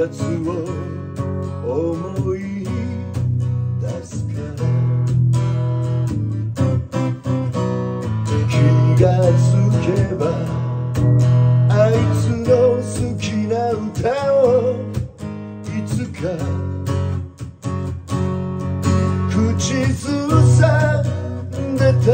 つを思い出すから気がつけばあいつの好きな歌をいつか口ずさんでた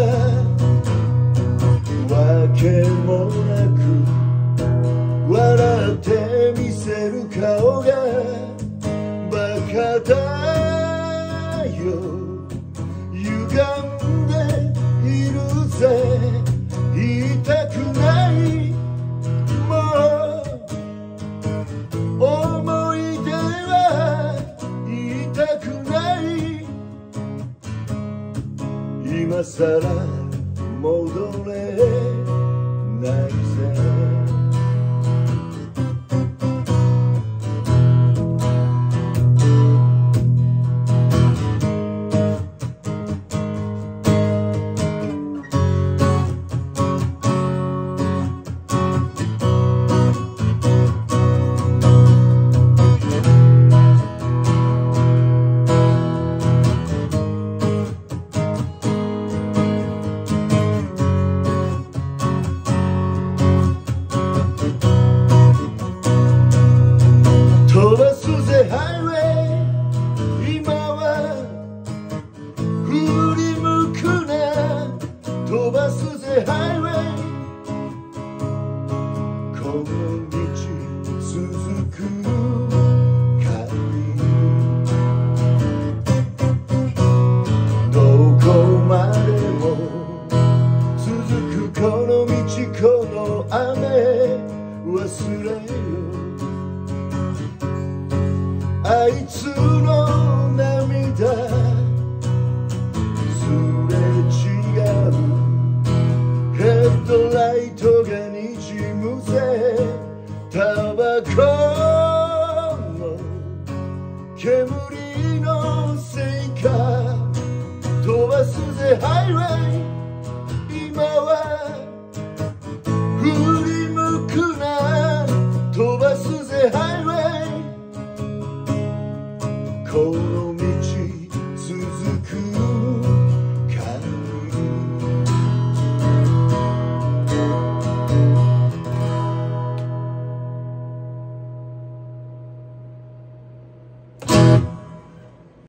わけもなく笑ってみせる顔がバカだよ歪んでいるぜ言いたくないもう思い出は言いたくない今さら戻れないぜ飛ばすぜハイウェイ今は振り向くな飛ばすぜハイウェイこの道続く限りどこまでも続くこの道この雨忘れよあいつの涙すれ違うヘッドライトがにじむぜタバコの煙のせいか飛ばすぜハイウェイ